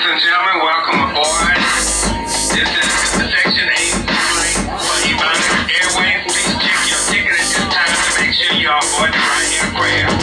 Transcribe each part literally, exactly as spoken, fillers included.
and gentlemen, welcome aboard. This is Section eight flight for Ebonics Airways. Please check your ticket at this time to make sure you're on board the right aircraft.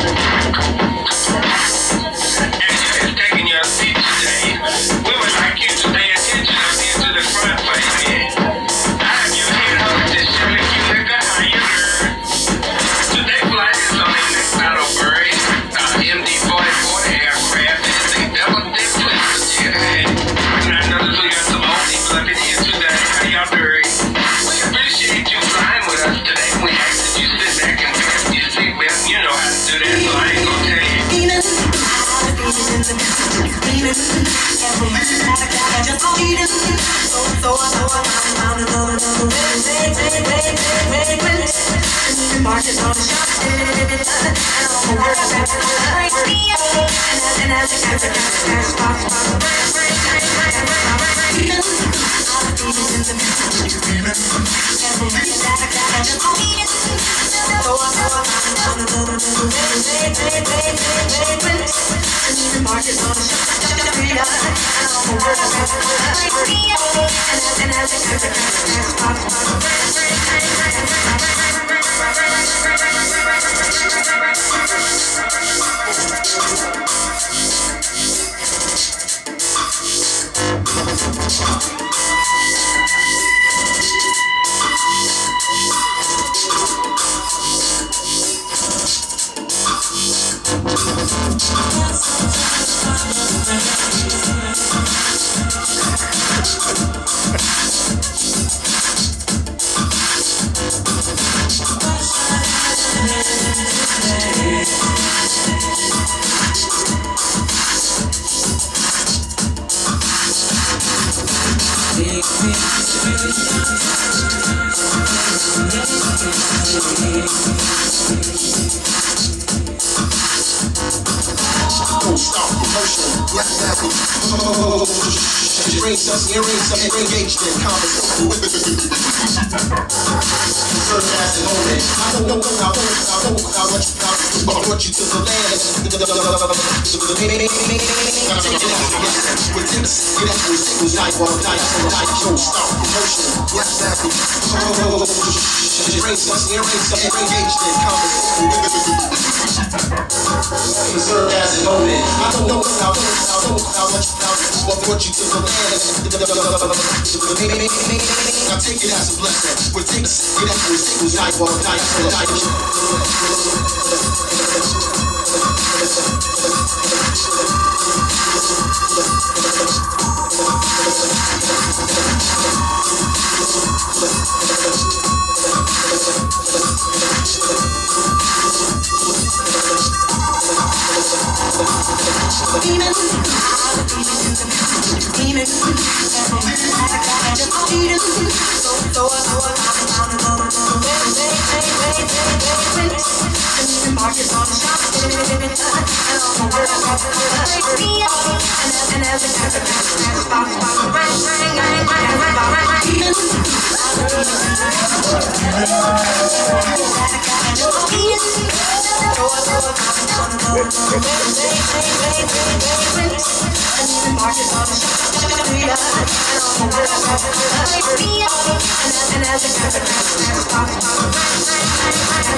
As you is taking your seat today, we would like you to pay attention up here to the front for a minute. I'm your head hostess, Shirley Q. Liquor. How you doing? Today's flight is on the next Battlebird, uh, M D forty-four aircraft. It is a double-dip twister jet. And I noticed we got some old people up in here today. How y'all doing? We appreciate you flying with us today. We ask that you sit back and fasten your seatbelt. You know how to do that, so I ain't gonna tell you. Erase us, erase us, engaged in conversation. Serve as an omen. I don't know, I don't, I don't, I want you, I want you to the land. With tips, get up with singles, night, one night, night, show, stop, promotion. Yes, that's it. Erase us, erase us, engaged in conversation. Serve as an omen. I don't know, I don't, I don't, I want you, I want you to the land. I take it as a blessing. With tips, get up with singles, night, one night, night, And as a